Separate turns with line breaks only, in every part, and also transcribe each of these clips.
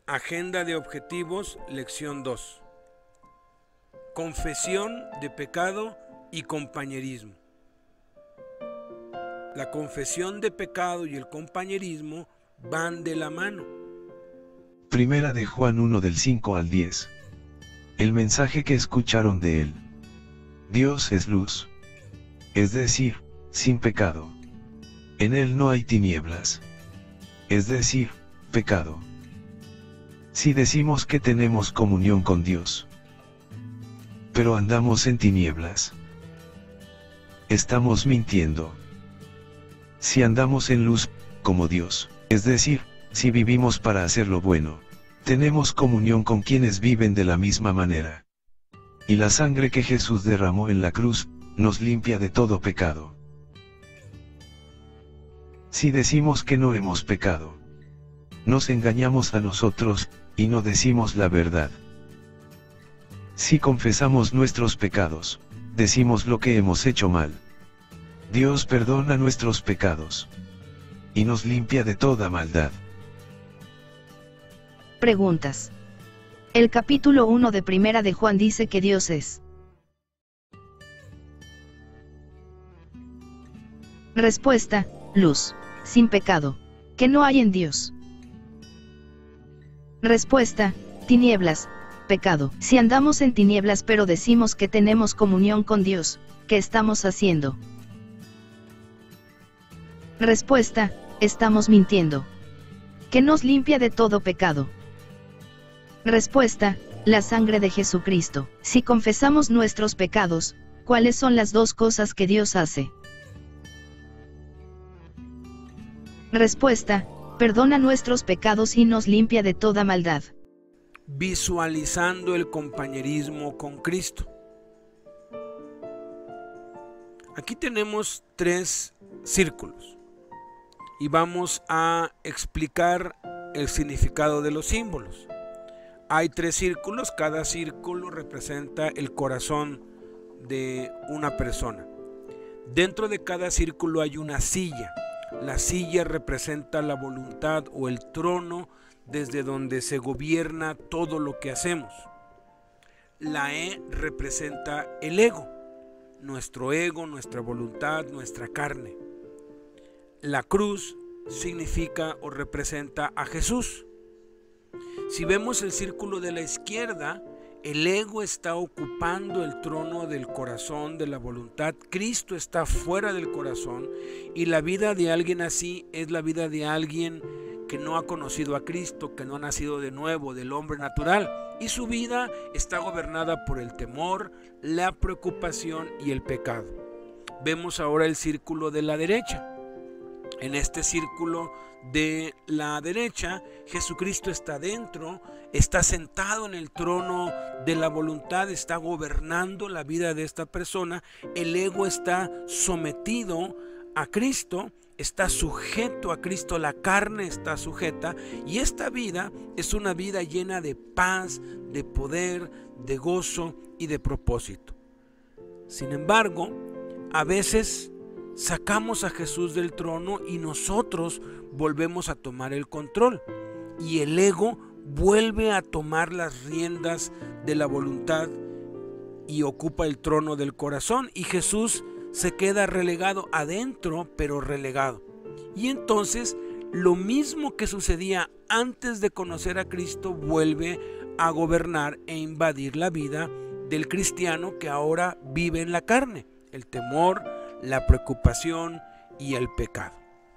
Agenda de objetivos, lección 2. Confesión de pecado y compañerismo. La confesión de pecado y el compañerismo van de la mano.
Primera de Juan 1 del 5 al 10. El mensaje que escucharon de él. Dios es luz. Es decir, sin pecado. En él no hay tinieblas. Es decir, pecado. Si decimos que tenemos comunión con Dios, pero andamos en tinieblas, estamos mintiendo. Si andamos en luz, como Dios, es decir, si vivimos para hacer lo bueno, tenemos comunión con quienes viven de la misma manera. Y la sangre que Jesús derramó en la cruz, nos limpia de todo pecado. Si decimos que no hemos pecado, nos engañamos a nosotros, y no decimos la verdad. Si confesamos nuestros pecados, decimos lo que hemos hecho mal. Dios perdona nuestros pecados y nos limpia de toda maldad.
Preguntas. El capítulo 1 de Primera de Juan dice que Dios es. Respuesta: luz, sin pecado. ¿Qué no hay en Dios? Respuesta: tinieblas, pecado. Si andamos en tinieblas pero decimos que tenemos comunión con Dios, ¿qué estamos haciendo? Respuesta: estamos mintiendo. ¿Qué nos limpia de todo pecado? Respuesta: la sangre de Jesucristo. Si confesamos nuestros pecados, ¿cuáles son las dos cosas que Dios hace? Respuesta: perdona nuestros pecados y nos limpia de toda maldad.
Visualizando el compañerismo con Cristo. Aquí tenemos 3 círculos y vamos a explicar el significado de los símbolos. Hay 3 círculos, cada círculo representa el corazón de una persona. Dentro de cada círculo hay una silla. La silla representa la voluntad o el trono desde donde se gobierna todo lo que hacemos. La E representa el ego, nuestra voluntad, nuestra carne. La cruz significa o representa a Jesús. Si vemos el círculo de la izquierda, el ego está ocupando el trono del corazón, de la voluntad. Cristo está fuera del corazón y la vida de alguien así es la vida de alguien que no ha conocido a Cristo, que no ha nacido de nuevo, del hombre natural. Y su vida está gobernada por el temor, la preocupación y el pecado. Vemos ahora el círculo de la derecha. En este círculo de la derecha, Jesucristo está dentro, está sentado en el trono de la voluntad, está gobernando la vida de esta persona. El ego está sometido a Cristo, está sujeto a Cristo, la carne está sujeta, y esta vida es una vida llena de paz, de poder, de gozo y de propósito. Sin embargo, a veces sacamos a Jesús del trono y nosotros volvemos a tomar el control, y el ego vuelve a tomar las riendas de la voluntad y ocupa el trono del corazón, y Jesús se queda relegado adentro, pero relegado. Y entonces lo mismo que sucedía antes de conocer a Cristo vuelve a gobernar e invadir la vida del cristiano que ahora vive en la carne: el temor, la preocupación y el pecado.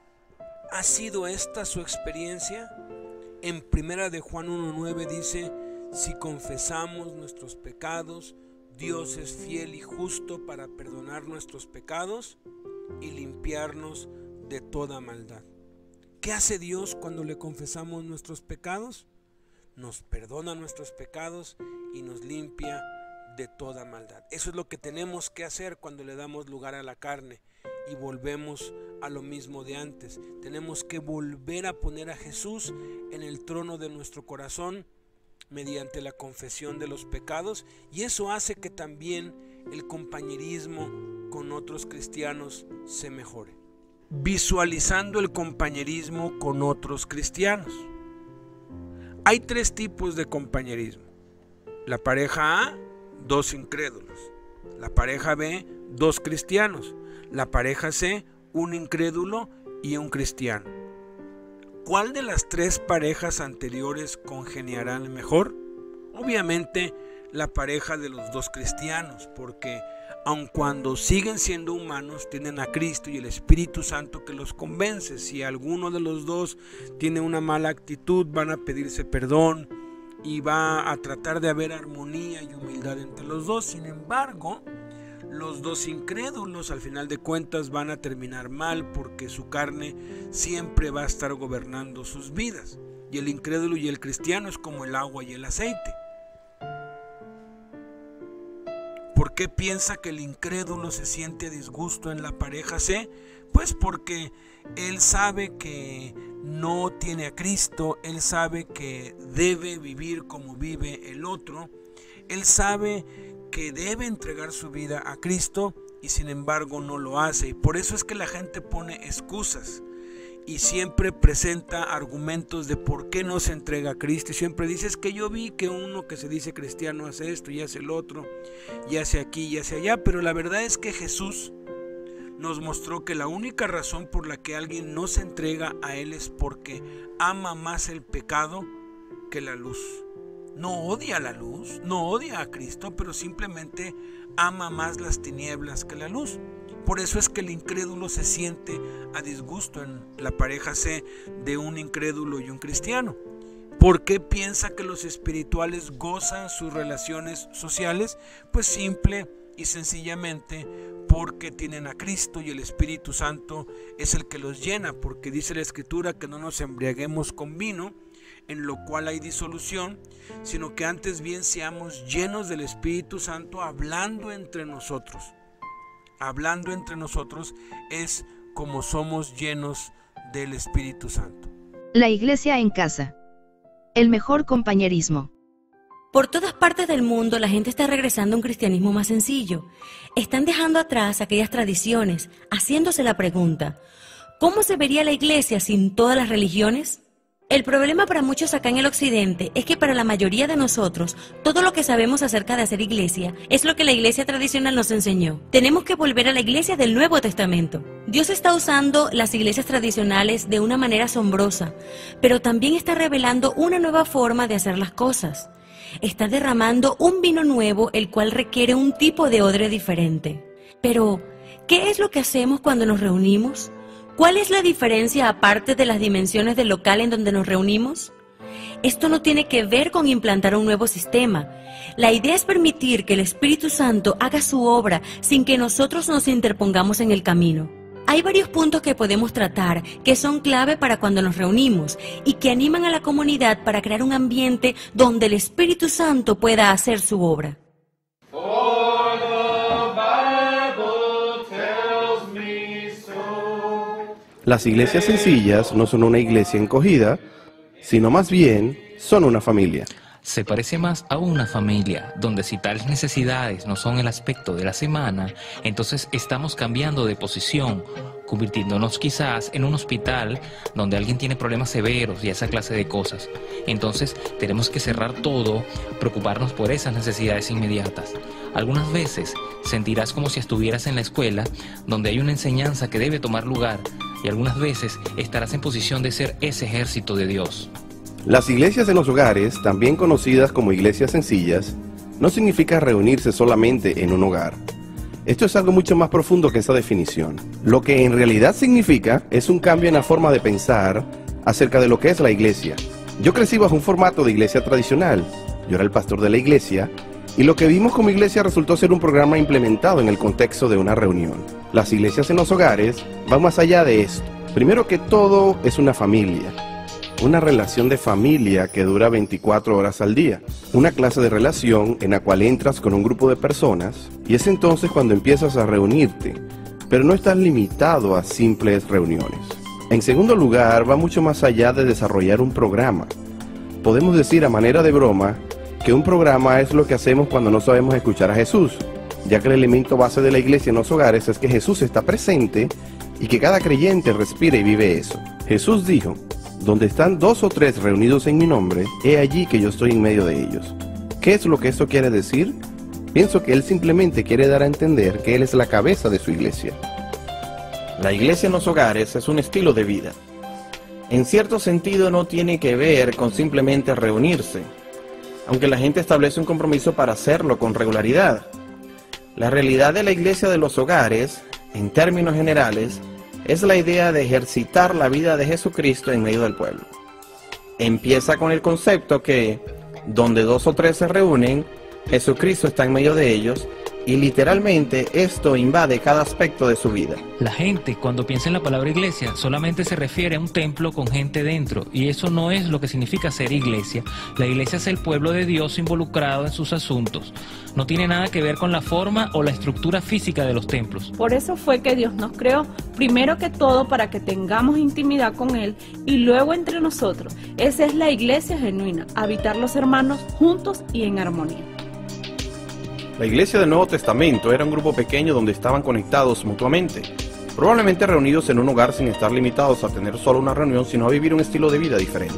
¿Ha sido esta su experiencia? En Primera de Juan 1:9 dice: si confesamos nuestros pecados, Dios es fiel y justo para perdonar nuestros pecados y limpiarnos de toda maldad. ¿Qué hace Dios cuando le confesamos nuestros pecados? Nos perdona nuestros pecados y nos limpia de toda maldad. Eso es lo que tenemos que hacer cuando le damos lugar a la carne y volvemos a lo mismo de antes. Tenemos que volver a poner a Jesús en el trono de nuestro corazón mediante la confesión de los pecados, y eso hace que también el compañerismo con otros cristianos se mejore. Visualizando el compañerismo con otros cristianos. Hay tres tipos de compañerismo. La pareja A, dos incrédulos. La pareja B, dos cristianos. La pareja C, un incrédulo y un cristiano. ¿Cuál de las tres parejas anteriores congeniarán mejor? Obviamente la pareja de los dos cristianos, porque aun cuando siguen siendo humanos, tienen a Cristo y el Espíritu Santo que los convence. Si alguno de los dos tiene una mala actitud, van a pedirse perdón y va a tratar de haber armonía y humildad entre los dos. Sin embargo, los dos incrédulos al final de cuentas van a terminar mal, porque su carne siempre va a estar gobernando sus vidas. Y el incrédulo y el cristiano es como el agua y el aceite. ¿Por qué piensa que el incrédulo se siente a disgusto en la pareja C? Pues porque él sabe que no tiene a Cristo, él sabe que debe vivir como vive el otro, él sabe que debe entregar su vida a Cristo y sin embargo no lo hace. Y por eso es que la gente pone excusas y siempre presenta argumentos de por qué no se entrega a Cristo, y siempre dice: es que yo vi que uno que se dice cristiano hace esto y hace el otro y hace aquí y hace allá. Pero la verdad es que Jesús nos mostró que la única razón por la que alguien no se entrega a Él es porque ama más el pecado que la luz. No odia la luz, no odia a Cristo, pero simplemente ama más las tinieblas que la luz. Por eso es que el incrédulo se siente a disgusto en la pareja C de un incrédulo y un cristiano. ¿Por qué piensa que los espirituales gozan sus relaciones sociales? Pues simple y sencillamente porque tienen a Cristo y el Espíritu Santo es el que los llena, porque dice la Escritura que no nos embriaguemos con vino, en lo cual hay disolución, sino que antes bien seamos llenos del Espíritu Santo, hablando entre nosotros. Hablando entre nosotros es como somos llenos del Espíritu Santo.
La iglesia en casa. El mejor compañerismo.
Por todas partes del mundo la gente está regresando a un cristianismo más sencillo. Están dejando atrás aquellas tradiciones, haciéndose la pregunta: ¿cómo se vería la iglesia sin todas las religiones? El problema para muchos acá en el occidente es que para la mayoría de nosotros, todo lo que sabemos acerca de hacer iglesia es lo que la iglesia tradicional nos enseñó. Tenemos que volver a la iglesia del Nuevo Testamento. Dios está usando las iglesias tradicionales de una manera asombrosa, pero también está revelando una nueva forma de hacer las cosas. Está derramando un vino nuevo, el cual requiere un tipo de odre diferente. Pero, ¿qué es lo que hacemos cuando nos reunimos? ¿Cuál es la diferencia aparte de las dimensiones del local en donde nos reunimos? Esto no tiene que ver con implantar un nuevo sistema. La idea es permitir que el Espíritu Santo haga su obra sin que nosotros nos interpongamos en el camino. Hay varios puntos que podemos tratar que son clave para cuando nos reunimos y que animan a la comunidad para crear un ambiente donde el Espíritu Santo pueda hacer su obra.
Las iglesias sencillas no son una iglesia encogida, sino más bien son una familia.
Se parece más a una familia, donde si tales necesidades no son el aspecto de la semana, entonces estamos cambiando de posición, convirtiéndonos quizás en un hospital donde alguien tiene problemas severos y esa clase de cosas. Entonces tenemos que cerrar todo, preocuparnos por esas necesidades inmediatas. Algunas veces sentirás como si estuvieras en la escuela, donde hay una enseñanza que debe tomar lugar, y algunas veces estarás en posición de ser ese ejército de Dios.
Las iglesias en los hogares, también conocidas como iglesias sencillas, no significa reunirse solamente en un hogar. Esto es algo mucho más profundo que esa definición. Lo que en realidad significa es un cambio en la forma de pensar acerca de lo que es la iglesia. Yo crecí bajo un formato de iglesia tradicional. Yo era el pastor de la iglesia, y lo que vimos como iglesia resultó ser un programa implementado en el contexto de una reunión. Las iglesias en los hogares van más allá de esto. Primero que todo, es una familia. Una relación de familia que dura 24 horas al día. Una clase de relación en la cual entras con un grupo de personas y es entonces cuando empiezas a reunirte, pero no estás limitado a simples reuniones. En segundo lugar, va mucho más allá de desarrollar un programa. Podemos decir a manera de broma que un programa es lo que hacemos cuando no sabemos escuchar a Jesús, ya que el elemento base de la iglesia en los hogares es que Jesús está presente y que cada creyente respira y vive eso. Jesús dijo: Donde están 2 o 3 reunidos en mi nombre, he allí que yo estoy en medio de ellos. ¿Qué es lo que esto quiere decir? Pienso que él simplemente quiere dar a entender que él es la cabeza de su iglesia.
La iglesia en los hogares es un estilo de vida. En cierto sentido no tiene que ver con simplemente reunirse, aunque la gente establece un compromiso para hacerlo con regularidad. La realidad de la iglesia de los hogares, en términos generales, es la idea de ejercitar la vida de Jesucristo en medio del pueblo. Empieza con el concepto que, donde 2 o 3 se reúnen, Jesucristo está en medio de ellos, y literalmente esto invade cada aspecto de su vida.
La gente, cuando piensa en la palabra iglesia, solamente se refiere a un templo con gente dentro, y eso no es lo que significa ser iglesia. La iglesia es el pueblo de Dios involucrado en sus asuntos. No tiene nada que ver con la forma o la estructura física de los templos.
Por eso fue que Dios nos creó, primero que todo para que tengamos intimidad con Él y luego entre nosotros. Esa es la iglesia genuina, habitar los hermanos juntos y en armonía.
La iglesia del Nuevo Testamento era un grupo pequeño donde estaban conectados mutuamente, probablemente reunidos en un hogar sin estar limitados a tener solo una reunión, sino a vivir un estilo de vida diferente.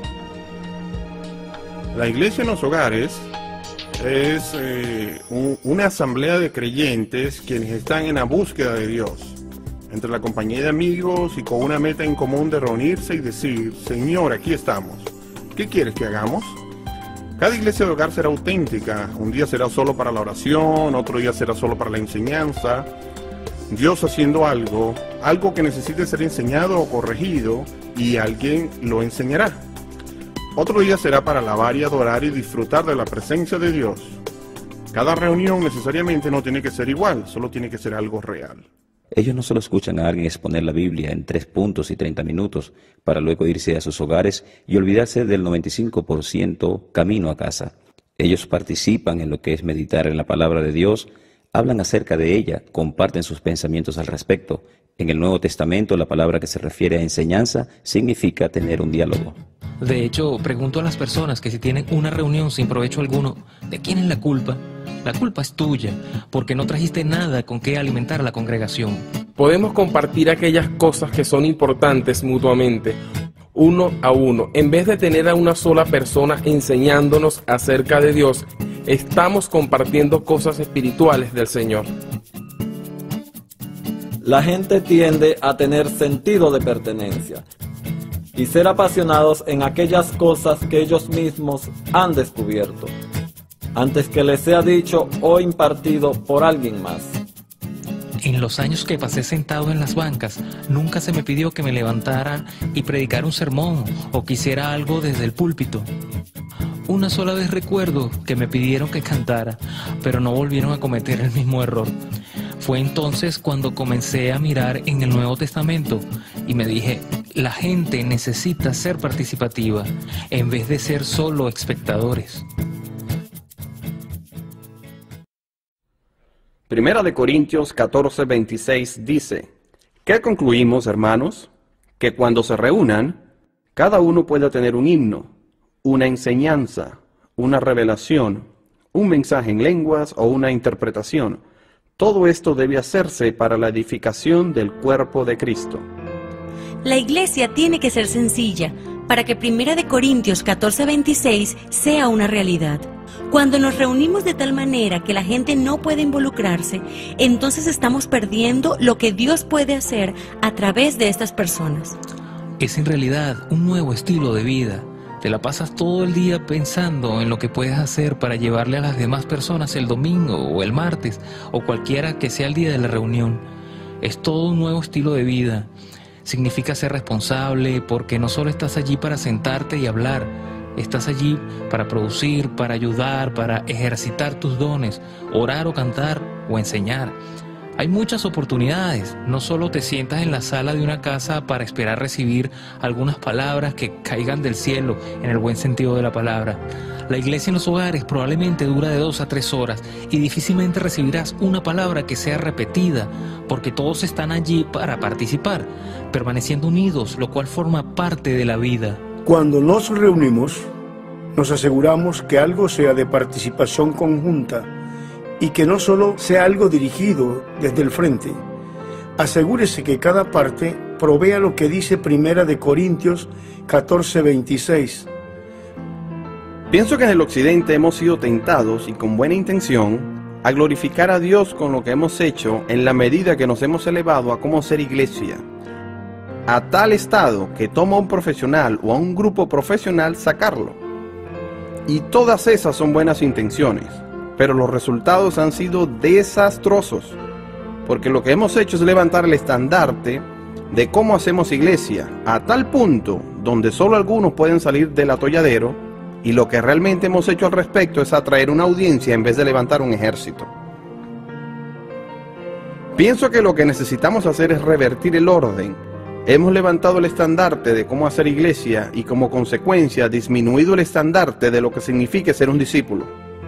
La iglesia en los hogares es una asamblea de creyentes quienes están en la búsqueda de Dios, entre la compañía de amigos y con una meta en común de reunirse y decir: Señor, aquí estamos, ¿qué quieres que hagamos? Cada iglesia de hogar será auténtica. Un día será solo para la oración, otro día será solo para la enseñanza. Dios haciendo algo que necesite ser enseñado o corregido, y alguien lo enseñará. Otro día será para alabar y adorar y disfrutar de la presencia de Dios. Cada reunión necesariamente no tiene que ser igual, solo tiene que ser algo real.
Ellos no solo escuchan a alguien exponer la Biblia en 3 puntos y 30 minutos para luego irse a sus hogares y olvidarse del 95% camino a casa. Ellos participan en lo que es meditar en la palabra de Dios, hablan acerca de ella, comparten sus pensamientos al respecto. En el Nuevo Testamento, la palabra que se refiere a enseñanza significa tener un diálogo.
De hecho, pregunto a las personas que si tienen una reunión sin provecho alguno, ¿de quién es la culpa? La culpa es tuya, porque no trajiste nada con qué alimentar a la congregación.
Podemos compartir aquellas cosas que son importantes mutuamente, uno a uno. En vez de tener a una sola persona enseñándonos acerca de Dios, estamos compartiendo cosas espirituales del Señor.
La gente tiende a tener sentido de pertenencia y ser apasionados en aquellas cosas que ellos mismos han descubierto, antes que les sea dicho o impartido por alguien más.
En los años que pasé sentado en las bancas, nunca se me pidió que me levantara y predicara un sermón o que hiciera algo desde el púlpito. Una sola vez recuerdo que me pidieron que cantara, pero no volvieron a cometer el mismo error. Fue entonces cuando comencé a mirar en el Nuevo Testamento y me dije: la gente necesita ser participativa en vez de ser solo espectadores.
Primera de Corintios 14:26 dice: ¿qué concluimos, hermanos? Que cuando se reúnan, cada uno pueda tener un himno, una enseñanza, una revelación, un mensaje en lenguas o una interpretación. Todo esto debe hacerse para la edificación del cuerpo de Cristo.
La iglesia tiene que ser sencilla para que 1 Corintios 14:26 sea una realidad. Cuando nos reunimos de tal manera que la gente no puede involucrarse, entonces estamos perdiendo lo que Dios puede hacer a través de estas personas.
Es en realidad un nuevo estilo de vida. Te la pasas todo el día pensando en lo que puedes hacer para llevarle a las demás personas el domingo o el martes o cualquiera que sea el día de la reunión. Es todo un nuevo estilo de vida. Significa ser responsable porque no solo estás allí para sentarte y hablar, estás allí para producir, para ayudar, para ejercitar tus dones, orar o cantar o enseñar. Hay muchas oportunidades, no solo te sientas en la sala de una casa para esperar recibir algunas palabras que caigan del cielo en el buen sentido de la palabra. La iglesia en los hogares probablemente dura de 2 a 3 horas y difícilmente recibirás una palabra que sea repetida porque todos están allí para participar, permaneciendo unidos, lo cual forma parte de la vida.
Cuando nos reunimos, nos aseguramos que algo sea de participación conjunta y que no solo sea algo dirigido desde el frente. Asegúrese que cada parte provea lo que dice Primera de Corintios 14:26.
Pienso que en el occidente hemos sido tentados, y con buena intención, a glorificar a Dios con lo que hemos hecho en la medida que nos hemos elevado a cómo ser iglesia, a tal estado que toma a un profesional o a un grupo profesional sacarlo. Y todas esas son buenas intenciones, pero los resultados han sido desastrosos, porque lo que hemos hecho es levantar el estandarte de cómo hacemos iglesia, a tal punto donde solo algunos pueden salir del atolladero, y lo que realmente hemos hecho al respecto es atraer una audiencia en vez de levantar un ejército. Pienso que lo que necesitamos hacer es revertir el orden. Hemos levantado el estandarte de cómo hacer iglesia y como consecuencia disminuido el estandarte de lo que significa ser un discípulo.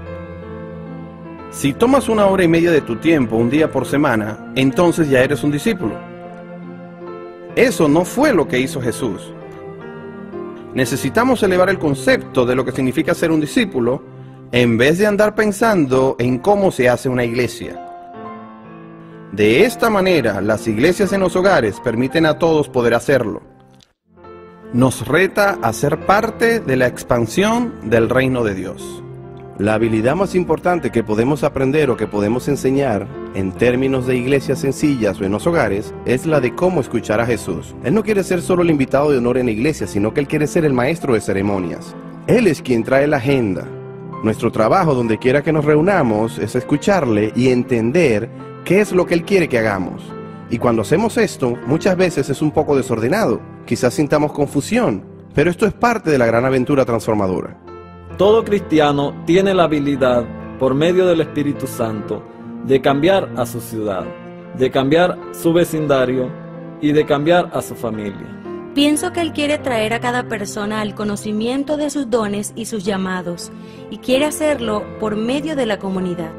Si tomas 1 hora y media de tu tiempo un día por semana, entonces ya eres un discípulo. Eso no fue lo que hizo Jesús. Necesitamos elevar el concepto de lo que significa ser un discípulo en vez de andar pensando en cómo se hace una iglesia. De esta manera, las iglesias en los hogares permiten a todos poder hacerlo. Nos reta a ser parte de la expansión del reino de Dios.
La habilidad más importante que podemos aprender o que podemos enseñar en términos de iglesias sencillas o en los hogares es la de cómo escuchar a Jesús. Él no quiere ser solo el invitado de honor en la iglesia, sino que Él quiere ser el maestro de ceremonias. Él es quien trae la agenda. Nuestro trabajo, donde quiera que nos reunamos, es escucharle y entender qué es lo que Él quiere que hagamos. Y cuando hacemos esto, muchas veces es un poco desordenado. Quizás sintamos confusión, pero esto es parte de la gran aventura transformadora.
Todo cristiano tiene la habilidad, por medio del Espíritu Santo, de cambiar a su ciudad, de cambiar su vecindario y de cambiar a su familia.
Pienso que Él quiere traer a cada persona al conocimiento de sus dones y sus llamados, y quiere hacerlo por medio de la comunidad.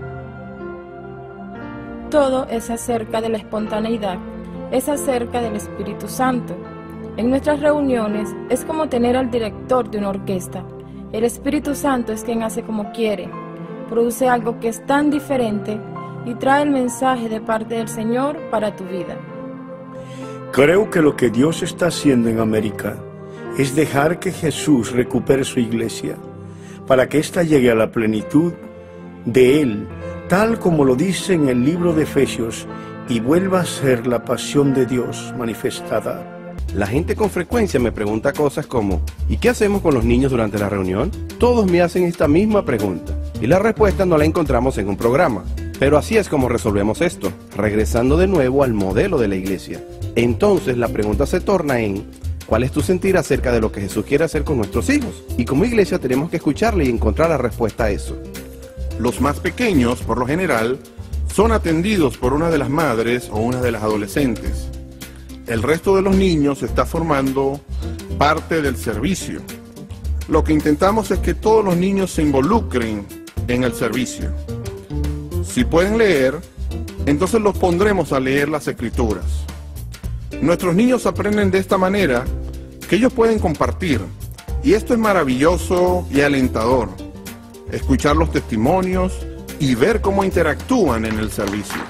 Todo es acerca de la espontaneidad, es acerca del Espíritu Santo. En nuestras reuniones es como tener al director de una orquesta. El Espíritu Santo es quien hace como quiere, produce algo que es tan diferente y trae el mensaje de parte del Señor para tu vida.
Creo que lo que Dios está haciendo en América es dejar que Jesús recupere su iglesia, para que ésta llegue a la plenitud de Él, tal como lo dice en el libro de Efesios, y vuelva a ser la pasión de Dios manifestada.
La gente con frecuencia me pregunta cosas como ¿y qué hacemos con los niños durante la reunión? Todos me hacen esta misma pregunta y la respuesta no la encontramos en un programa. Pero así es como resolvemos esto, regresando de nuevo al modelo de la iglesia. Entonces la pregunta se torna en ¿cuál es tu sentir acerca de lo que Jesús quiere hacer con nuestros hijos? Y como iglesia tenemos que escucharle y encontrar la respuesta a eso.
Los más pequeños, por lo general, son atendidos por una de las madres o una de las adolescentes. El resto de los niños está formando parte del servicio. Lo que intentamos es que todos los niños se involucren en el servicio. Si pueden leer, entonces los pondremos a leer las escrituras. Nuestros niños aprenden de esta manera que ellos pueden compartir. Y esto es maravilloso y alentador. Escuchar los testimonios y ver cómo interactúan en el servicio.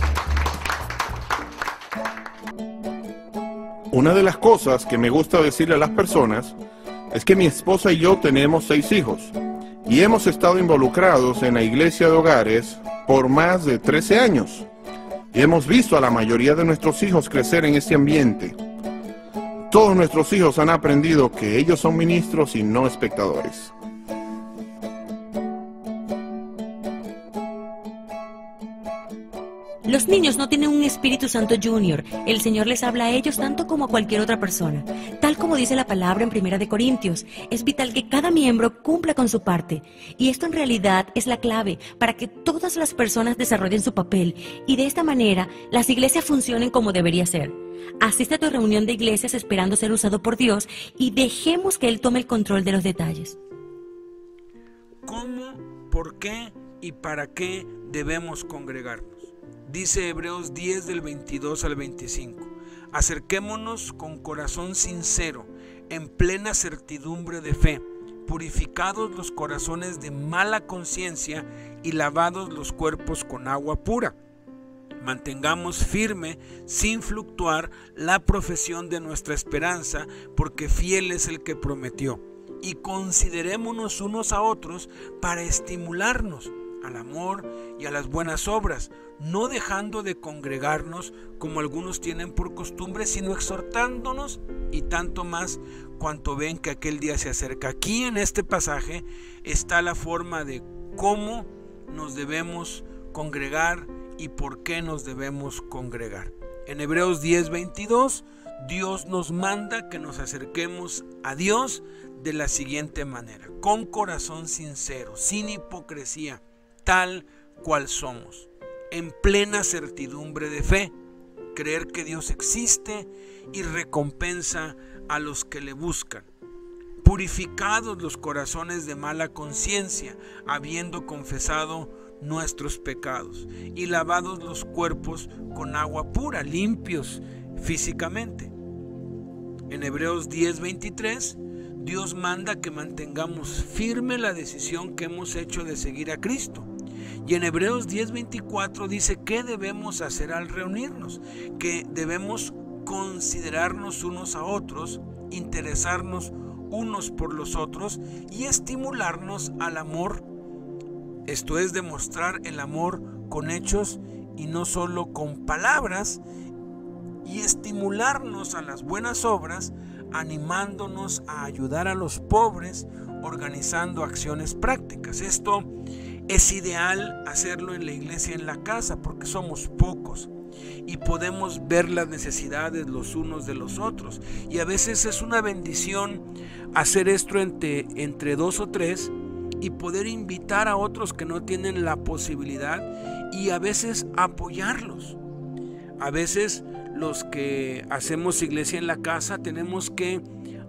Una de las cosas que me gusta decirle a las personas es que mi esposa y yo tenemos 6 hijos y hemos estado involucrados en la iglesia de hogares por más de 13 años y hemos visto a la mayoría de nuestros hijos crecer en este ambiente. Todos nuestros hijos han aprendido que ellos son ministros y no espectadores.
Los niños no tienen un Espíritu Santo Junior. El Señor les habla a ellos tanto como a cualquier otra persona. Tal como dice la palabra en 1 Corintios, es vital que cada miembro cumpla con su parte. Y esto en realidad es la clave para que todas las personas desarrollen su papel y de esta manera las iglesias funcionen como debería ser. Asiste a tu reunión de iglesias esperando ser usado por Dios y dejemos que Él tome el control de los detalles.
¿Cómo, por qué y para qué debemos congregarnos? Dice Hebreos 10 del 22 al 25. Acerquémonos con corazón sincero, en plena certidumbre de fe, purificados los corazones de mala conciencia y lavados los cuerpos con agua pura. Mantengamos firme, sin fluctuar, la profesión de nuestra esperanza, porque fiel es el que prometió. Y considerémonos unos a otros para estimularnos al amor y a las buenas obras, no dejando de congregarnos como algunos tienen por costumbre, sino exhortándonos, y tanto más cuanto ven que aquel día se acerca. Aquí en este pasaje está la forma de cómo nos debemos congregar y por qué nos debemos congregar. En Hebreos 10:22, Dios nos manda que nos acerquemos a Dios de la siguiente manera: con corazón sincero, sin hipocresía, tal cual somos, en plena certidumbre de fe, creer que Dios existe y recompensa a los que le buscan, purificados los corazones de mala conciencia, habiendo confesado nuestros pecados, y lavados los cuerpos con agua pura, limpios físicamente. En Hebreos 10:23, Dios manda que mantengamos firme la decisión que hemos hecho de seguir a Cristo. Y en Hebreos 10:24 dice que debemos hacer al reunirnos, que debemos considerarnos unos a otros, interesarnos unos por los otros y estimularnos al amor. Esto es demostrar el amor con hechos y no solo con palabras, y estimularnos a las buenas obras, animándonos a ayudar a los pobres, organizando acciones prácticas. Esto es ideal hacerlo en la iglesia, en la casa, porque somos pocos y podemos ver las necesidades los unos de los otros, y a veces es una bendición hacer esto entre dos o tres y poder invitar a otros que no tienen la posibilidad, y a veces apoyarlos. A veces los que hacemos iglesia en la casa tenemos que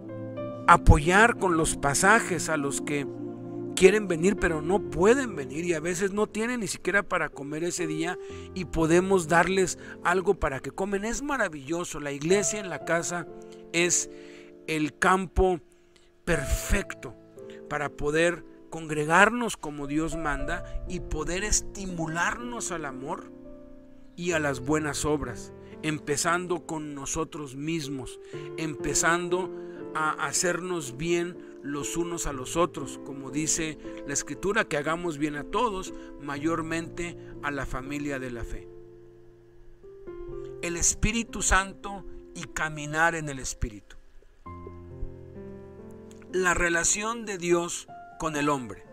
apoyar con los pasajes a los que quieren venir pero no pueden venir, y a veces no tienen ni siquiera para comer ese día, y podemos darles algo para que comen. Es maravilloso. La iglesia en la casa es el campo perfecto para poder congregarnos como Dios manda y poder estimularnos al amor y a las buenas obras, empezando con nosotros mismos, empezando a hacernos bien los unos a los otros, como dice la Escritura, que hagamos bien a todos, mayormente a la familia de la fe. El Espíritu Santo y caminar en el Espíritu. La relación de Dios con el hombre.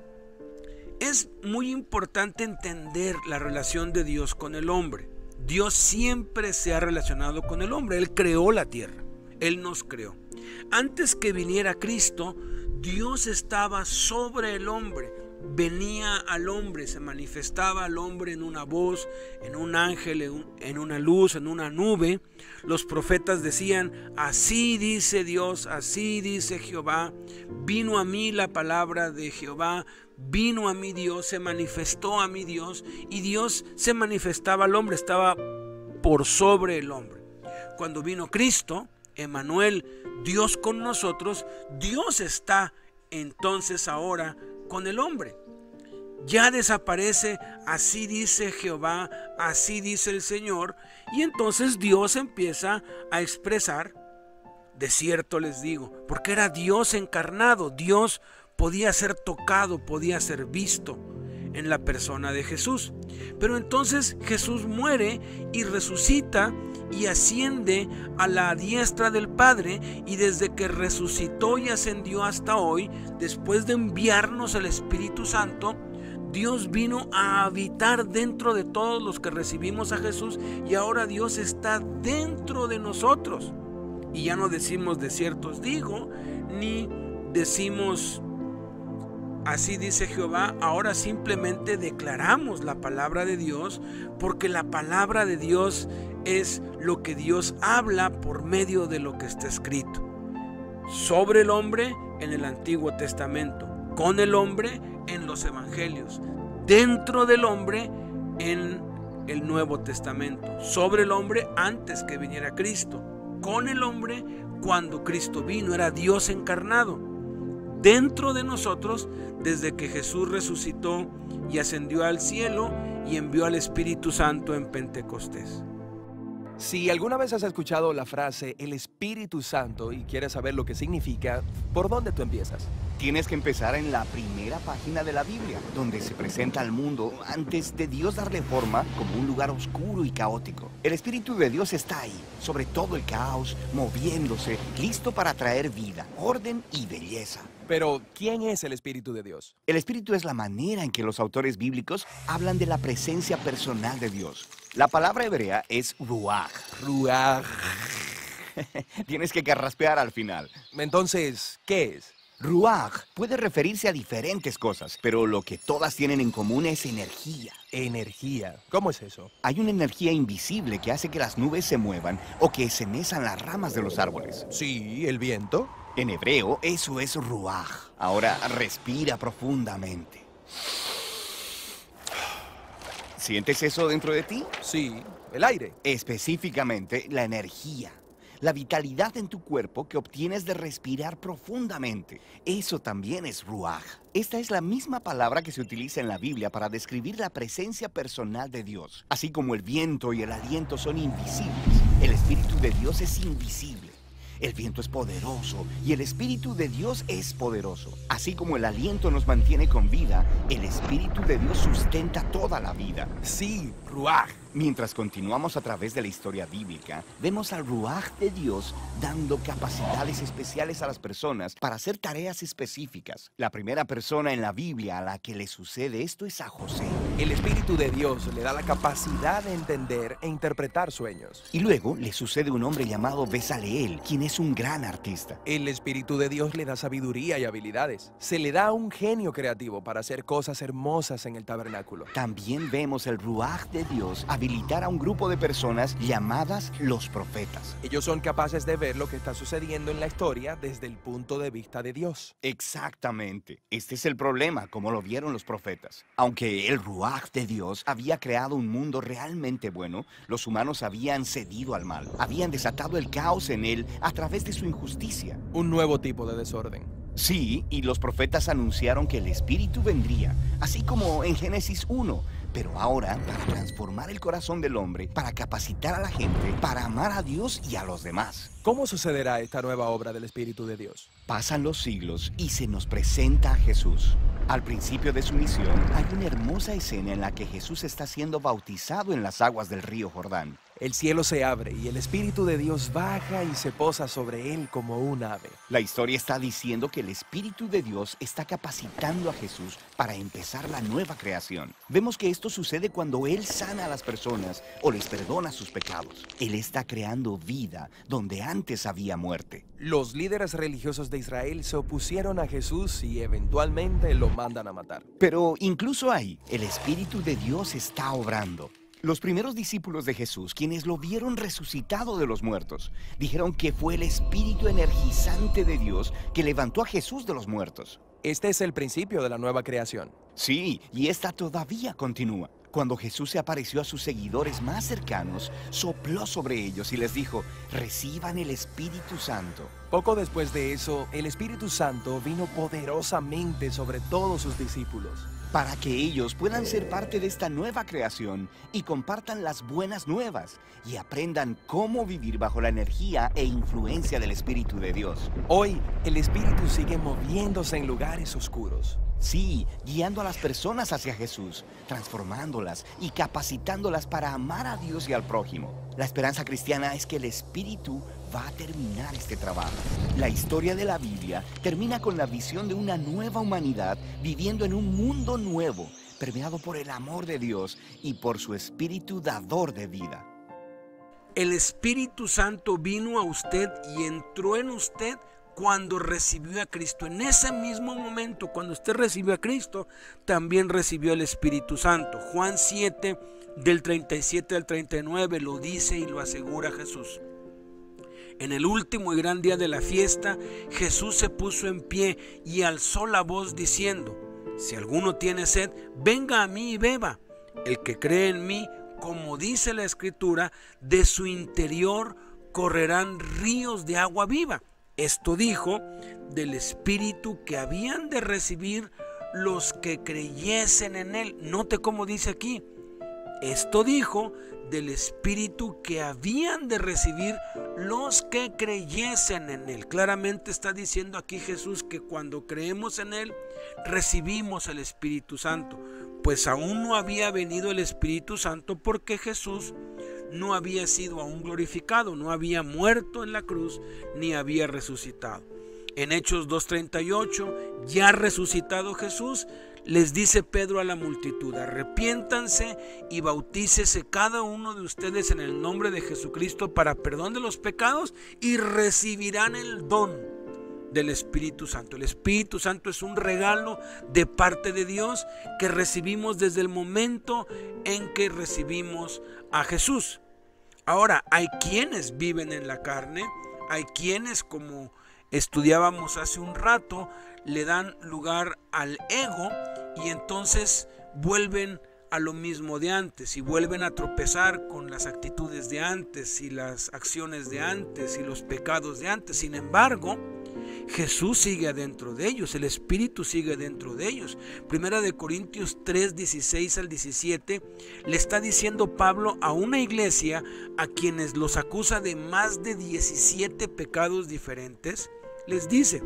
Es muy importante entender la relación de Dios con el hombre. Dios siempre se ha relacionado con el hombre. Él creó la tierra, Él nos creó. Antes que viniera Cristo, Dios estaba sobre el hombre, venía al hombre, se manifestaba al hombre en una voz, en un ángel, en una luz, en una nube. Los profetas decían: así dice Dios, así dice Jehová, vino a mí la palabra de Jehová, vino a mí Dios, se manifestó a mí Dios, y Dios se manifestaba al hombre, estaba por sobre el hombre. Cuando vino Cristo, Emmanuel, Dios con nosotros, Dios está entonces ahora con el hombre. Ya desaparece, así dice Jehová, así dice el Señor, y entonces Dios empieza a expresar: de cierto les digo, porque era Dios encarnado. Dios podía ser tocado, podía ser visto en la persona de Jesús. Pero entonces Jesús muere y resucita y asciende a la diestra del Padre, y desde que resucitó y ascendió hasta hoy, después de enviarnos el Espíritu Santo, Dios vino a habitar dentro de todos los que recibimos a Jesús, y ahora Dios está dentro de nosotros. Y ya no decimos de cierto os digo, ni decimos así dice Jehová. Ahora simplemente declaramos la palabra de Dios, porque la palabra de Dios es lo que Dios habla por medio de lo que está escrito sobre el hombre en el Antiguo Testamento, con el hombre en los Evangelios, dentro del hombre en el Nuevo Testamento, sobre el hombre antes que viniera Cristo, con el hombre cuando Cristo vino, era Dios encarnado, dentro de nosotros desde que Jesús resucitó y ascendió al cielo y envió al Espíritu Santo en Pentecostés.
Si alguna vez has escuchado la frase el Espíritu Santo y quieres saber lo que significa, ¿por dónde tú empiezas?
Tienes que empezar en la primera página de la Biblia, donde se presenta al mundo antes de Dios darle forma como un lugar oscuro y caótico. El Espíritu de Dios está ahí, sobre todo el caos, moviéndose, listo para traer vida, orden y belleza.
Pero, ¿quién es el Espíritu de Dios?
El Espíritu es la manera en que los autores bíblicos hablan de la presencia personal de Dios. La palabra hebrea es ruach.
Ruach.
Tienes que carraspear al final.
Entonces, ¿qué es?
Ruach puede referirse a diferentes cosas, pero lo que todas tienen en común es energía.
Energía. ¿Cómo es eso?
Hay una energía invisible que hace que las nubes se muevan o que se mezan las ramas de los árboles.
Sí, el viento.
En hebreo, eso es ruach. Ahora respira profundamente. ¿Sientes eso dentro de ti?
Sí, el aire.
Específicamente, la energía. La vitalidad en tu cuerpo que obtienes de respirar profundamente. Eso también es ruach. Esta es la misma palabra que se utiliza en la Biblia para describir la presencia personal de Dios. Así como el viento y el aliento son invisibles, el Espíritu de Dios es invisible. El viento es poderoso y el Espíritu de Dios es poderoso. Así como el aliento nos mantiene con vida, el Espíritu de Dios sustenta toda la vida.
Sí, ruach.
Mientras continuamos a través de la historia bíblica, vemos al ruach de Dios dando capacidades especiales a las personas para hacer tareas específicas. La primera persona en la Biblia a la que le sucede esto es a José.
El Espíritu de Dios le da la capacidad de entender e interpretar sueños.
Y luego le sucede un hombre llamado Bezaleel, quien es un gran artista.
El Espíritu de Dios le da sabiduría y habilidades. Se le da un genio creativo para hacer cosas hermosas en el tabernáculo.
También vemos el ruach de Dios habilitar a un grupo de personas llamadas los profetas.
Ellos son capaces de ver lo que está sucediendo en la historia desde el punto de vista de Dios.
Exactamente. Este es el problema, como lo vieron los profetas. Aunque el ruach de Dios había creado un mundo realmente bueno, los humanos habían cedido al mal. Habían desatado el caos en él a través de su injusticia.
Un nuevo tipo de desorden.
Sí, y los profetas anunciaron que el Espíritu vendría, así como en Génesis 1. Pero ahora, para transformar el corazón del hombre, para capacitar a la gente, para amar a Dios y a los demás.
¿Cómo sucederá esta nueva obra del Espíritu de Dios?
Pasan los siglos y se nos presenta a Jesús. Al principio de su misión, hay una hermosa escena en la que Jesús está siendo bautizado en las aguas del río Jordán.
El cielo se abre y el Espíritu de Dios baja y se posa sobre él como un ave.
La historia está diciendo que el Espíritu de Dios está capacitando a Jesús para empezar la nueva creación. Vemos que esto sucede cuando Él sana a las personas o les perdona sus pecados. Él está creando vida donde antes había muerte.
Los líderes religiosos de Israel se opusieron a Jesús y eventualmente lo mandan a matar.
Pero incluso ahí, el Espíritu de Dios está obrando. Los primeros discípulos de Jesús, quienes lo vieron resucitado de los muertos, dijeron que fue el espíritu energizante de Dios que levantó a Jesús de los muertos.
Este es el principio de la nueva creación.
Sí, y esta todavía continúa. Cuando Jesús se apareció a sus seguidores más cercanos, sopló sobre ellos y les dijo, reciban el Espíritu Santo.
Poco después de eso, el Espíritu Santo vino poderosamente sobre todos sus discípulos.
Para que ellos puedan ser parte de esta nueva creación y compartan las buenas nuevas y aprendan cómo vivir bajo la energía e influencia del Espíritu de Dios.
Hoy, el Espíritu sigue moviéndose en lugares oscuros.
Sí, guiando a las personas hacia Jesús, transformándolas y capacitándolas para amar a Dios y al prójimo. La esperanza cristiana es que el Espíritu va a terminar este trabajo. La historia de la Biblia termina con la visión de una nueva humanidad viviendo en un mundo nuevo, permeado por el amor de Dios y por su Espíritu dador de vida.
El Espíritu Santo vino a usted y entró en usted cuando recibió a Cristo. En ese mismo momento, cuando usted recibió a Cristo, también recibió el Espíritu Santo. Juan 7, del 37 al 39, lo dice y lo asegura Jesús. En el último y gran día de la fiesta, Jesús se puso en pie y alzó la voz diciendo, si alguno tiene sed, venga a mí y beba. El que cree en mí, como dice la Escritura, de su interior correrán ríos de agua viva. Esto dijo del Espíritu que habían de recibir los que creyesen en Él. Note cómo dice aquí. Esto dijo del Espíritu que habían de recibir los que creyesen en Él. Claramente está diciendo aquí Jesús que cuando creemos en Él, recibimos el Espíritu Santo. Pues aún no había venido el Espíritu Santo porque Jesús no había sido aún glorificado, no había muerto en la cruz, ni había resucitado. En Hechos 2:38, ya resucitado Jesús, les dice Pedro a la multitud: arrepiéntanse y bautícese cada uno de ustedes en el nombre de Jesucristo para perdón de los pecados y recibirán el don del Espíritu Santo. El Espíritu Santo es un regalo de parte de Dios que recibimos desde el momento en que recibimos a Jesús. Ahora, hay quienes viven en la carne, hay quienes, como estudiábamos hace un rato, le dan lugar al ego y entonces vuelven a lo mismo de antes y vuelven a tropezar con las actitudes de antes y las acciones de antes y los pecados de antes. Sin embargo, Jesús sigue adentro de ellos, el Espíritu sigue dentro de ellos. Primera de Corintios 3:16 al 17 le está diciendo Pablo a una iglesia a quienes los acusa de más de 17 pecados diferentes. Les dice: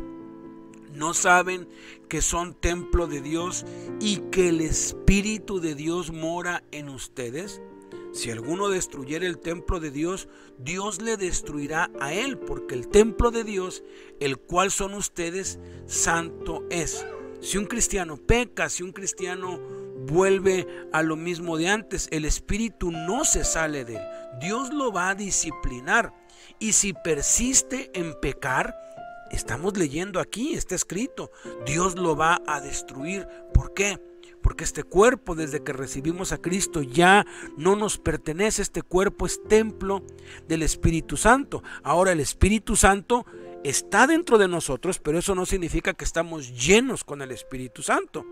¿no saben que son templo de Dios y que el Espíritu de Dios mora en ustedes? Si alguno destruyera el templo de Dios, Dios le destruirá a él, porque el templo de Dios, el cual son ustedes, santo es. Si un cristiano peca, si un cristiano vuelve a lo mismo de antes, el Espíritu no se sale de él. Dios lo va a disciplinar. Y si persiste en pecar, estamos leyendo aquí, está escrito, Dios lo va a destruir. ¿Por qué? Porque este cuerpo, desde que recibimos a Cristo, ya no nos pertenece. Este cuerpo es templo del Espíritu Santo. Ahora el Espíritu Santo está dentro de nosotros, pero eso no significa que estamos llenos con el Espíritu Santo.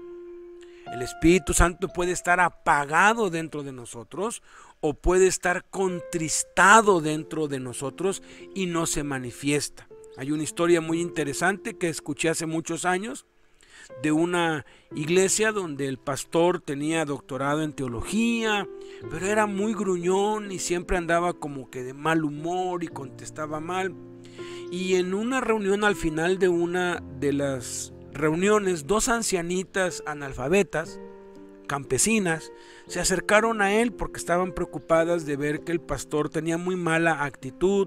El Espíritu Santo puede estar apagado dentro de nosotros o puede estar contristado dentro de nosotros y no se manifiesta. Hay una historia muy interesante que escuché hace muchos años de una iglesia donde el pastor tenía doctorado en teología, pero era muy gruñón y siempre andaba como que de mal humor y contestaba mal. Y en una reunión, al final de una de las reuniones, dos ancianitas analfabetas, campesinas, se acercaron a él porque estaban preocupadas de ver que el pastor tenía muy mala actitud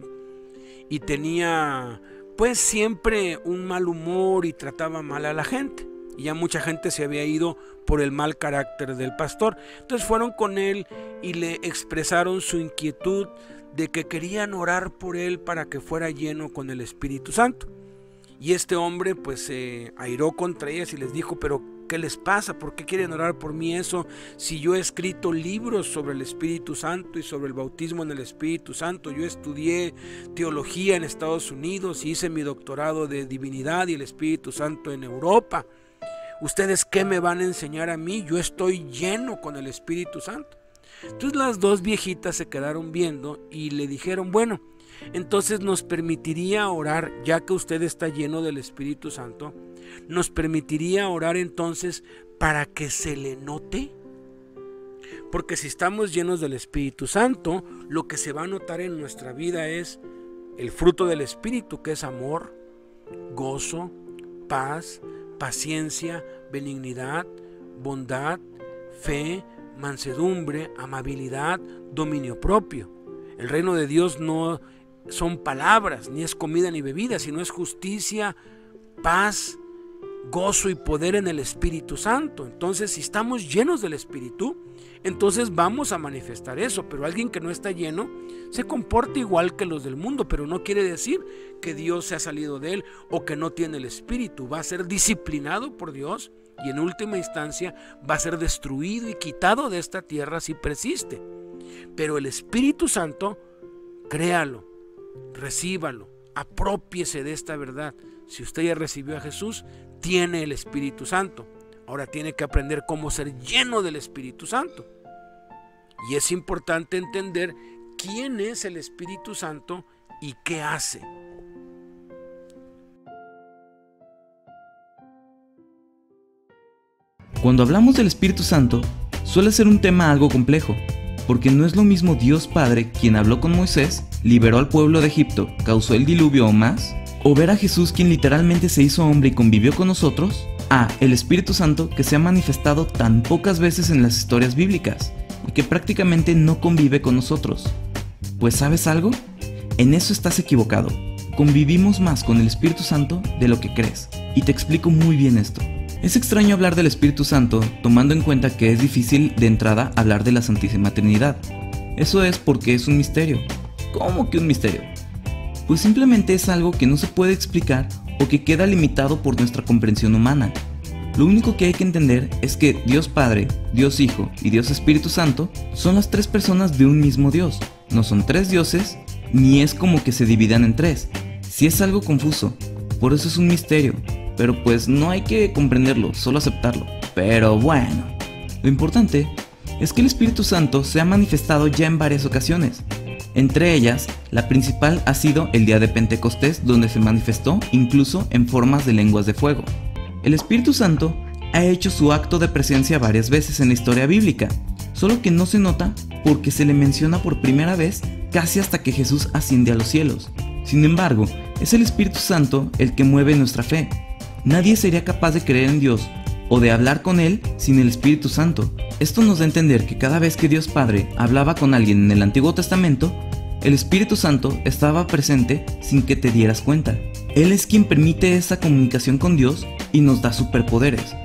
y tenía pues siempre un mal humor y trataba mal a la gente. Y ya mucha gente se había ido por el mal carácter del pastor. Entonces fueron con él y le expresaron su inquietud de que querían orar por él para que fuera lleno con el Espíritu Santo. Y este hombre pues se airó contra ellas y les dijo: pero ¿qué les pasa? ¿Por qué quieren orar por mí eso? Si yo he escrito libros sobre el Espíritu Santo y sobre el bautismo en el Espíritu Santo. Yo estudié teología en Estados Unidos y hice mi doctorado de divinidad y el Espíritu Santo en Europa. ¿Ustedes qué me van a enseñar a mí? Yo estoy lleno con el Espíritu Santo. Entonces las dos viejitas se quedaron viendo y le dijeron: bueno, entonces nos permitiría orar, ya que usted está lleno del Espíritu Santo, nos permitiría orar entonces para que se le note. Porque si estamos llenos del Espíritu Santo, lo que se va a notar en nuestra vida es el fruto del Espíritu, que es amor, gozo, paz, paciencia, benignidad, bondad, fe, mansedumbre, amabilidad, dominio propio. El reino de Dios no son palabras, ni es comida ni bebida, sino es justicia, paz, gozo y poder en el Espíritu Santo. Entonces, si estamos llenos del Espíritu, entonces vamos a manifestar eso. Pero alguien que no está lleno se comporta igual que los del mundo, pero no quiere decir que Dios se ha salido de él o que no tiene el Espíritu. Va a ser disciplinado por Dios y en última instancia va a ser destruido y quitado de esta tierra si persiste. Pero el Espíritu Santo, créalo, recíbalo, aprópiese de esta verdad. Si usted ya recibió a Jesús, tiene el Espíritu Santo. Ahora tiene que aprender cómo ser lleno del Espíritu Santo. Y es importante entender quién es el Espíritu Santo y qué hace.
Cuando hablamos del Espíritu Santo, suele ser un tema algo complejo, porque no es lo mismo Dios Padre quien habló con Moisés, liberó al pueblo de Egipto, causó el diluvio o más, o ver a Jesús quien literalmente se hizo hombre y convivió con nosotros, a el Espíritu Santo que se ha manifestado tan pocas veces en las historias bíblicas y que prácticamente no convive con nosotros. Pues ¿sabes algo? En eso estás equivocado. Convivimos más con el Espíritu Santo de lo que crees, y te explico muy bien esto. Es extraño hablar del Espíritu Santo tomando en cuenta que es difícil de entrada hablar de la Santísima Trinidad. Eso es porque es un misterio. ¿Cómo que un misterio? Pues simplemente es algo que no se puede explicar o que queda limitado por nuestra comprensión humana. Lo único que hay que entender es que Dios Padre, Dios Hijo y Dios Espíritu Santo son las tres personas de un mismo Dios. No son tres dioses, ni es como que se dividan en tres. Sí es algo confuso, por eso es un misterio, pero pues no hay que comprenderlo, solo aceptarlo. Pero bueno, lo importante es que el Espíritu Santo se ha manifestado ya en varias ocasiones. Entre ellas, la principal ha sido el día de Pentecostés, donde se manifestó incluso en formas de lenguas de fuego. El Espíritu Santo ha hecho su acto de presencia varias veces en la historia bíblica, solo que no se nota porque se le menciona por primera vez casi hasta que Jesús asciende a los cielos. Sin embargo, es el Espíritu Santo el que mueve nuestra fe. Nadie sería capaz de creer en Dios o de hablar con Él sin el Espíritu Santo. Esto nos da a entender que cada vez que Dios Padre hablaba con alguien en el Antiguo Testamento, el Espíritu Santo estaba presente sin que te dieras cuenta. Él es quien permite esa comunicación con Dios y nos da superpoderes.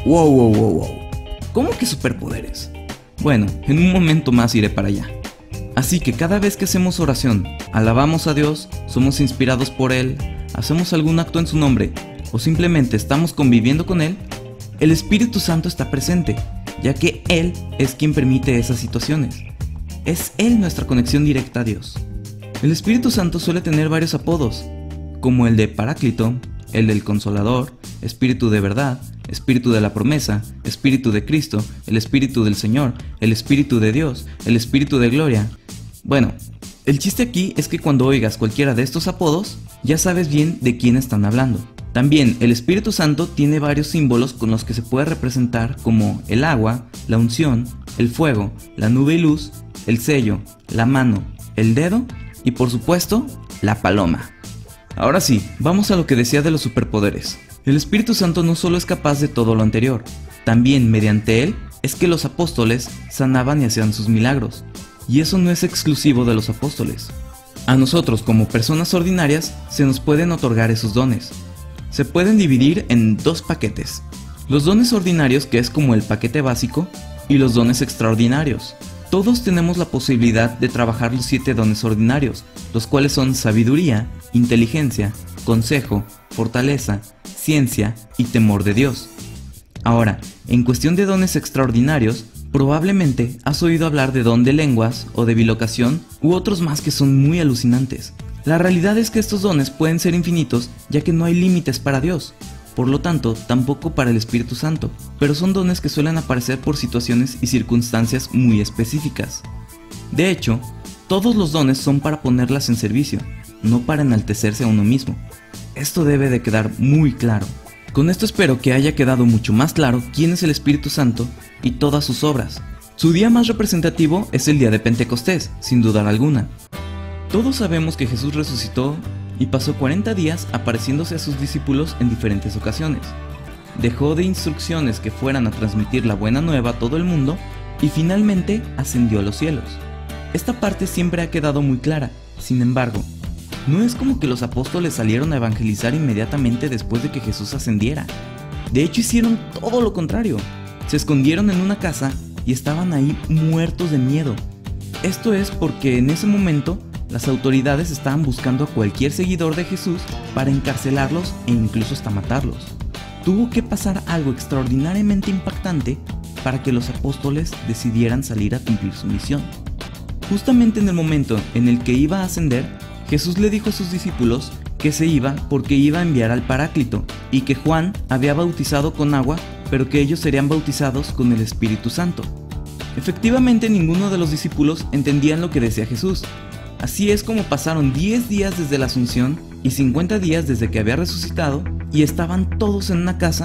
Wow. ¿Cómo que superpoderes? Bueno, en un momento más iré para allá. Así que cada vez que hacemos oración, alabamos a Dios, somos inspirados por Él, hacemos algún acto en su nombre o simplemente estamos conviviendo con Él, el Espíritu Santo está presente, ya que Él es quien permite esas situaciones. Es Él nuestra conexión directa a Dios. El Espíritu Santo suele tener varios apodos, como el de Paráclito, el del Consolador, Espíritu de verdad, Espíritu de la promesa, Espíritu de Cristo, el Espíritu del Señor, el Espíritu de Dios, el Espíritu de gloria. Bueno, el chiste aquí es que cuando oigas cualquiera de estos apodos, ya sabes bien de quién están hablando. También el Espíritu Santo tiene varios símbolos con los que se puede representar, como el agua, la unción, el fuego, la nube y luz, el sello, la mano, el dedo y por supuesto, la paloma. Ahora sí, vamos a lo que decía de los superpoderes. El Espíritu Santo no solo es capaz de todo lo anterior, también mediante él es que los apóstoles sanaban y hacían sus milagros. Y eso no es exclusivo de los apóstoles. A nosotros como personas ordinarias se nos pueden otorgar esos dones. Se pueden dividir en dos paquetes. Los dones ordinarios, que es como el paquete básico, y los dones extraordinarios. Todos tenemos la posibilidad de trabajar los 7 dones ordinarios, los cuales son sabiduría, inteligencia, consejo, fortaleza, ciencia y temor de Dios. Ahora, en cuestión de dones extraordinarios, probablemente has oído hablar de don de lenguas o de bilocación u otros más que son muy alucinantes. La realidad es que estos dones pueden ser infinitos, ya que no hay límites para Dios. Por lo tanto, tampoco para el Espíritu Santo, pero son dones que suelen aparecer por situaciones y circunstancias muy específicas. De hecho, todos los dones son para ponerlas en servicio, no para enaltecerse a uno mismo. Esto debe de quedar muy claro. Con esto espero que haya quedado mucho más claro quién es el Espíritu Santo y todas sus obras. Su día más representativo es el día de Pentecostés, sin duda alguna. Todos sabemos que Jesús resucitó y pasó 40 días apareciéndose a sus discípulos en diferentes ocasiones. Dejó de instrucciones que fueran a transmitir la buena nueva a todo el mundo y finalmente ascendió a los cielos. Esta parte siempre ha quedado muy clara. Sin embargo, no es como que los apóstoles salieron a evangelizar inmediatamente después de que Jesús ascendiera. De hecho, hicieron todo lo contrario. Se escondieron en una casa y estaban ahí muertos de miedo. Esto es porque en ese momento las autoridades estaban buscando a cualquier seguidor de Jesús para encarcelarlos e incluso hasta matarlos. Tuvo que pasar algo extraordinariamente impactante para que los apóstoles decidieran salir a cumplir su misión. Justamente en el momento en el que iba a ascender, Jesús le dijo a sus discípulos que se iba porque iba a enviar al Paráclito y que Juan había bautizado con agua, pero que ellos serían bautizados con el Espíritu Santo. Efectivamente, ninguno de los discípulos entendían lo que decía Jesús. Así es como pasaron 10 días desde la Asunción y 50 días desde que había resucitado y estaban todos en una casa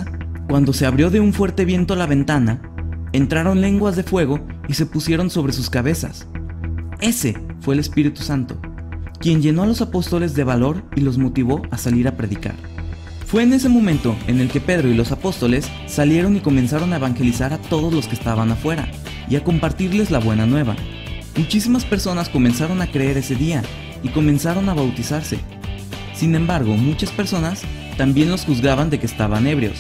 Cuando se abrió de un fuerte viento la ventana, entraron lenguas de fuego y se pusieron sobre sus cabezas. Ese fue el Espíritu Santo, quien llenó a los apóstoles de valor y los motivó a salir a predicar. Fue en ese momento en el que Pedro y los apóstoles salieron y comenzaron a evangelizar a todos los que estaban afuera y a compartirles la buena nueva. Muchísimas personas comenzaron a creer ese día y comenzaron a bautizarse. Sin embargo, muchas personas también los juzgaban de que estaban ebrios.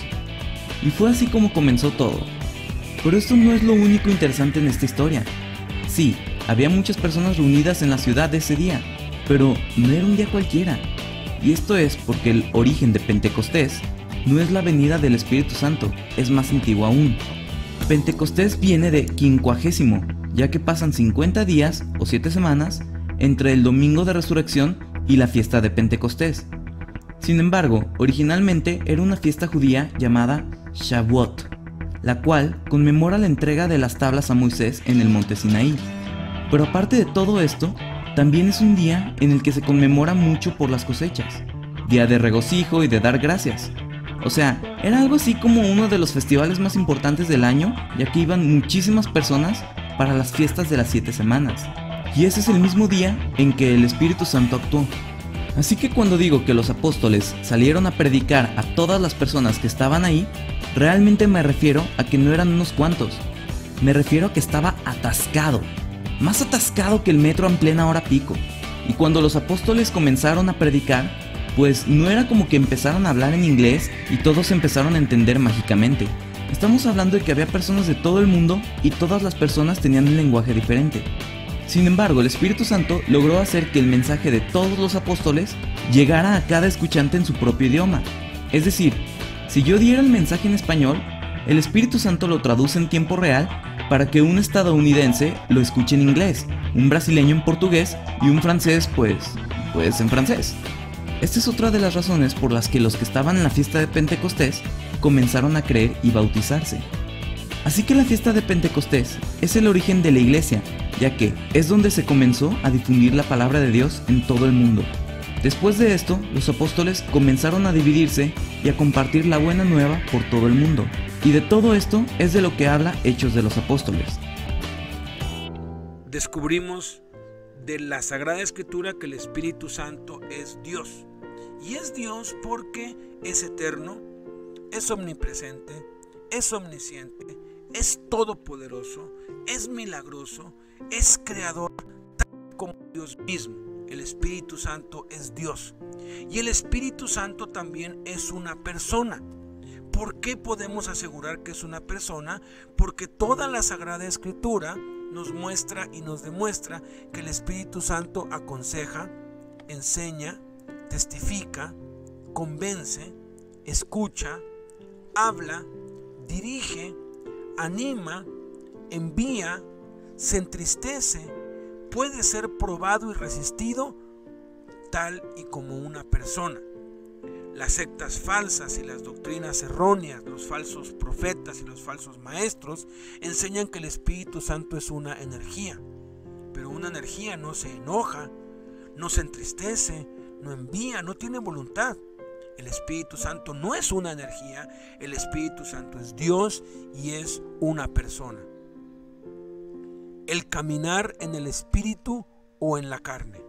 Y fue así como comenzó todo. Pero esto no es lo único interesante en esta historia. Sí, había muchas personas reunidas en la ciudad ese día, pero no era un día cualquiera. Y esto es porque el origen de Pentecostés no es la venida del Espíritu Santo, es más antiguo aún. Pentecostés viene de quincuagésimo, ya que pasan 50 días o 7 semanas entre el domingo de resurrección y la fiesta de Pentecostés. Sin embargo, originalmente era una fiesta judía llamada Shavuot, la cual conmemora la entrega de las tablas a Moisés en el monte Sinaí. Pero aparte de todo esto, también es un día en el que se conmemora mucho por las cosechas, día de regocijo y de dar gracias. O sea, era algo así como uno de los festivales más importantes del año, ya que iban muchísimas personas para las fiestas de las 7 semanas. Y ese es el mismo día en que el Espíritu Santo actuó. Así que cuando digo que los apóstoles salieron a predicar a todas las personas que estaban ahí, realmente me refiero a que no eran unos cuantos. Me refiero a que estaba atascado, más atascado que el metro en plena hora pico. Y cuando los apóstoles comenzaron a predicar, pues no era como que empezaron a hablar en inglés y todos empezaron a entender mágicamente. Estamos hablando de que había personas de todo el mundo y todas las personas tenían un lenguaje diferente. Sin embargo, el Espíritu Santo logró hacer que el mensaje de todos los apóstoles llegara a cada escuchante en su propio idioma. Es decir, si yo diera el mensaje en español, el Espíritu Santo lo traduce en tiempo real para que un estadounidense lo escuche en inglés, un brasileño en portugués y un francés pues en francés. Esta es otra de las razones por las que los que estaban en la fiesta de Pentecostés comenzaron a creer y bautizarse. Así que la fiesta de Pentecostés es el origen de la iglesia, ya que es donde se comenzó a difundir la palabra de Dios en todo el mundo. Después de esto, los apóstoles comenzaron a dividirse y a compartir la buena nueva por todo el mundo. Y de todo esto es de lo que habla Hechos de los Apóstoles.
Descubrimos de la Sagrada Escritura que el Espíritu Santo es Dios. Y es Dios porque es eterno, es omnipresente, es omnisciente, es todopoderoso, es milagroso, es creador, tal como Dios mismo. El Espíritu Santo es Dios. Y el Espíritu Santo también es una persona. ¿Por qué podemos asegurar que es una persona? Porque toda la Sagrada Escritura nos muestra y nos demuestra que el Espíritu Santo aconseja, enseña, testifica, convence, escucha, habla, dirige, anima, envía, se entristece, puede ser probado y resistido tal y como una persona. Las sectas falsas y las doctrinas erróneas, los falsos profetas y los falsos maestros enseñan que el Espíritu Santo es una energía, pero una energía no se enoja, no se entristece, no envía, no tiene voluntad. El Espíritu Santo no es una energía, el Espíritu Santo es Dios y es una persona. El caminar en el Espíritu o en la carne.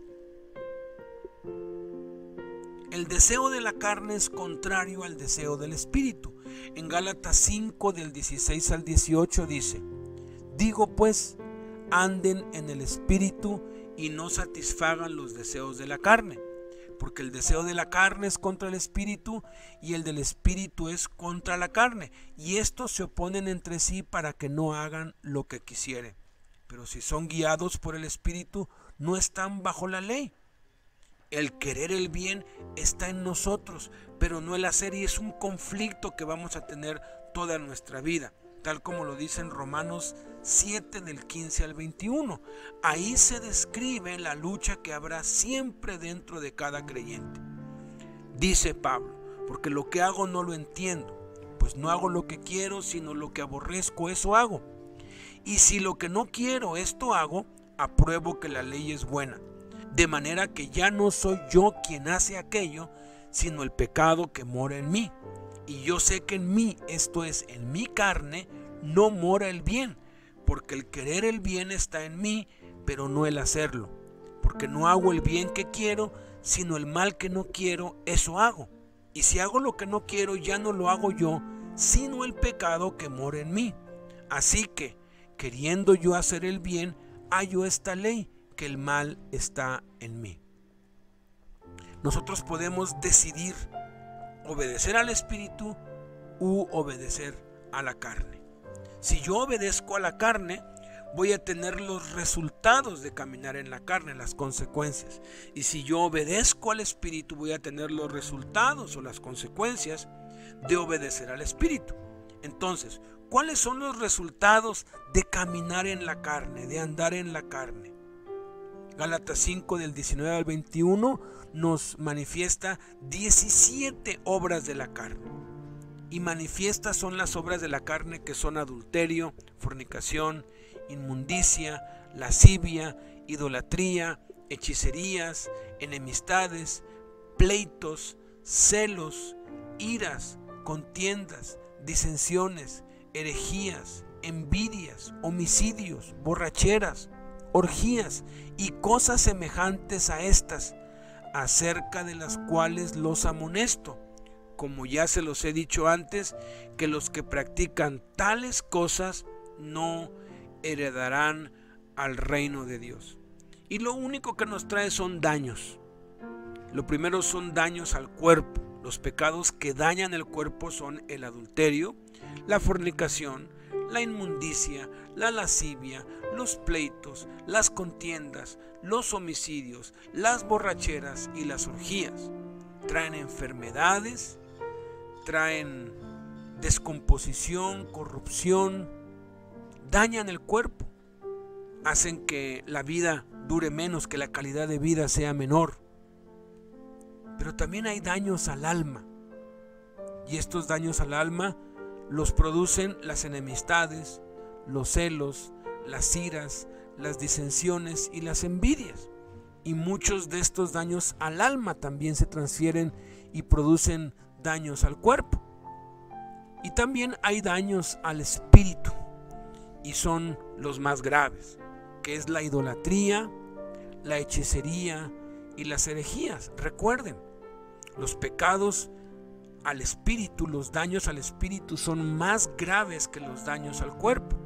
El deseo de la carne es contrario al deseo del Espíritu. En Gálatas 5 del 16 al 18 dice: digo pues, anden en el Espíritu y no satisfagan los deseos de la carne, porque el deseo de la carne es contra el Espíritu y el del Espíritu es contra la carne, y estos se oponen entre sí para que no hagan lo que quisieren. Pero si son guiados por el Espíritu, no están bajo la ley. El querer el bien está en nosotros, pero no el hacer, y es un conflicto que vamos a tener toda nuestra vida, tal como lo dice en Romanos 7 del 15 al 21. Ahí se describe la lucha que habrá siempre dentro de cada creyente. Dice Pablo: porque lo que hago no lo entiendo, pues no hago lo que quiero, sino lo que aborrezco, eso hago. Y si lo que no quiero, esto hago, apruebo que la ley es buena. De manera que ya no soy yo quien hace aquello, sino el pecado que mora en mí. Y yo sé que en mí, esto es, en mi carne, no mora el bien, porque el querer el bien está en mí, pero no el hacerlo. Porque no hago el bien que quiero, sino el mal que no quiero, eso hago. Y si hago lo que no quiero, ya no lo hago yo, sino el pecado que mora en mí. Así que, queriendo yo hacer el bien, hallo esta ley, que el mal está en mí. Nosotros podemos decidir obedecer al Espíritu u obedecer a la carne. Si yo obedezco a la carne, voy a tener los resultados de caminar en la carne, las consecuencias. Y si yo obedezco al Espíritu, voy a tener los resultados o las consecuencias de obedecer al Espíritu. Entonces, ¿cuáles son los resultados de caminar en la carne, de andar en la carne? Gálatas 5 del 19 al 21 nos manifiesta 17 obras de la carne. Y manifiestas son las obras de la carne que son adulterio, fornicación, inmundicia, lascivia, idolatría, hechicerías, enemistades, pleitos, celos, iras, contiendas, disensiones, herejías, envidias, homicidios, borracheras, orgías y cosas semejantes a estas, acerca de las cuales los amonesto, como ya se los he dicho antes, que los que practican tales cosas no heredarán al reino de Dios. Y lo único que nos trae son daños. Lo primero son daños al cuerpo. Los pecados que dañan el cuerpo son el adulterio, la fornicación, la inmundicia, la lascivia, los pleitos, las contiendas, los homicidios, las borracheras y las orgías. Traen enfermedades, traen descomposición, corrupción, dañan el cuerpo, hacen que la vida dure menos, que la calidad de vida sea menor. Pero también hay daños al alma, y estos daños al alma los producen las enemistades, los celos, las iras, las disensiones y las envidias. Y muchos de estos daños al alma también se transfieren y producen daños al cuerpo. Y también hay daños al espíritu, y son los más graves, que es la idolatría, la hechicería y las herejías. Recuerden, los pecados al espíritu, los daños al espíritu son más graves que los daños al cuerpo.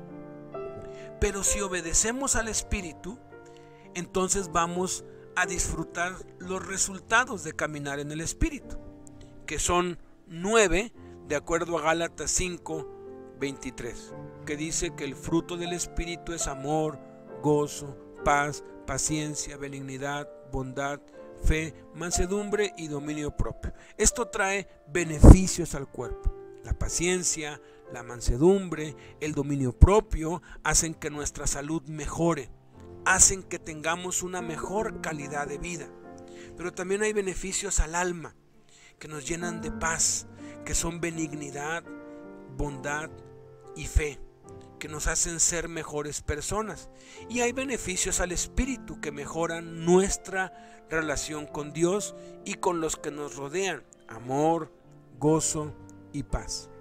Pero si obedecemos al espíritu, entonces vamos a disfrutar los resultados de caminar en el espíritu, que son 9, de acuerdo a Gálatas 5, 23, que dice que el fruto del espíritu es amor, gozo, paz, paciencia, benignidad, bondad, fe, mansedumbre y dominio propio. Esto trae beneficios al cuerpo. La paciencia, la mansedumbre, el dominio propio hacen que nuestra salud mejore, hacen que tengamos una mejor calidad de vida. Pero también hay beneficios al alma que nos llenan de paz, que son benignidad, bondad y fe, que nos hacen ser mejores personas. Y hay beneficios al espíritu que mejoran nuestra relación con Dios y con los que nos rodean, amor, gozo y paz.